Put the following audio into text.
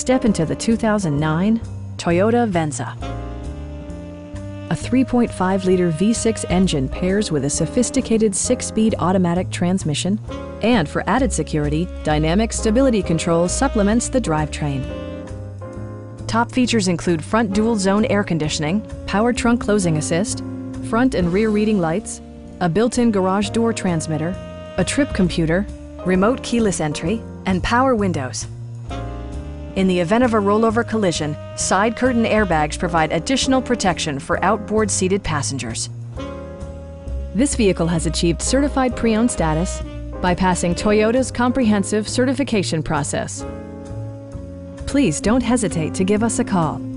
Step into the 2009 Toyota Venza. A 3.5-liter V6 engine pairs with a sophisticated 6-speed automatic transmission, and for added security, dynamic stability control supplements the drivetrain. Top features include front dual-zone air conditioning, power trunk closing assist, front and rear reading lights, a built-in garage door transmitter, a trip computer, remote keyless entry, and power windows. In the event of a rollover collision, side curtain airbags provide additional protection for outboard seated passengers. This vehicle has achieved certified pre-owned status by passing Toyota's comprehensive certification process. Please don't hesitate to give us a call.